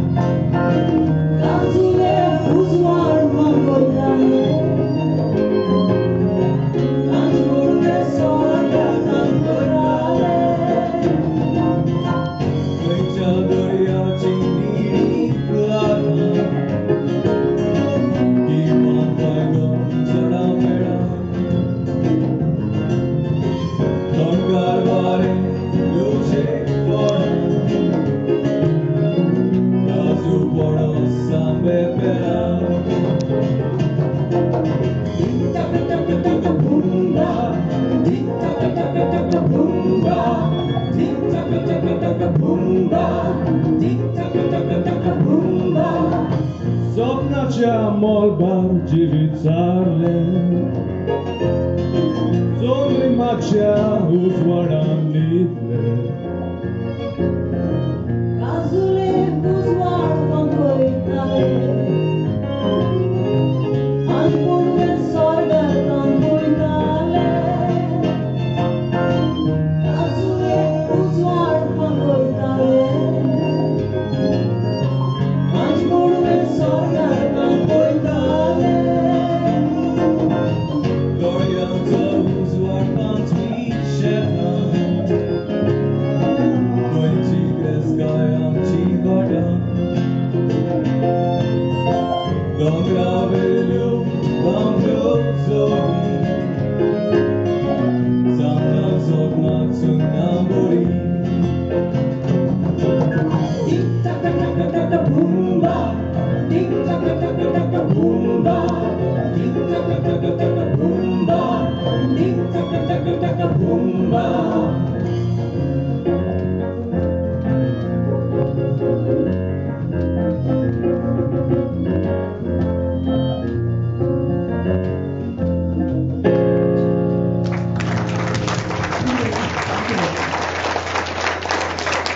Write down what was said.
Sopnacia molbar dziwicarle Zomri macia uzwaran nidle Kazule uzwar pangoitale Anpurve sorga tangoitale Kazule uzwar pangoitale Anpurve sorga tangoitale Glorianza uzwar pantwishetna Goinci greskajam ci badam Dongra velju vam ljubzovi Samna zogna tsunambori Tik-tak-tak-tak-tak-tak boomba Tik-tak-tak-tak-tak-tak boomba Tik-tak-tak-tak-tak-tak boomba Tik-tak-tak-tak-tak boomba